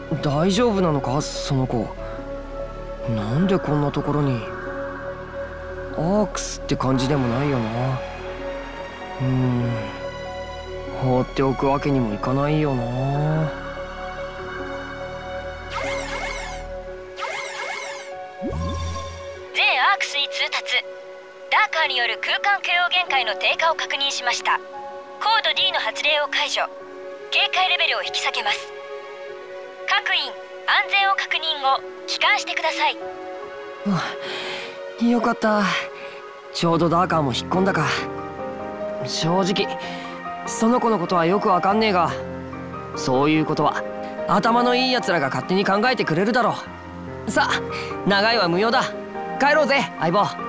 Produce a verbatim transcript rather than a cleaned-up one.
大丈夫なのかその子。なんでこんなところに。アークスって感じでもないよな。うーん、放っておくわけにもいかないよな。 全アークスに通達。ダーカーによる空間許容限界の低下を確認しました。コード ディー の発令を解除。警戒レベルを引き下げます。各員、安全を確認後帰還してください。 よかった。ちょうどダーカーも引っ込んだか。正直その子のことはよくわかんねえが、そういうことは頭のいいやつらが勝手に考えてくれるだろう。さあ、長いは無用だ。帰ろうぜ相棒。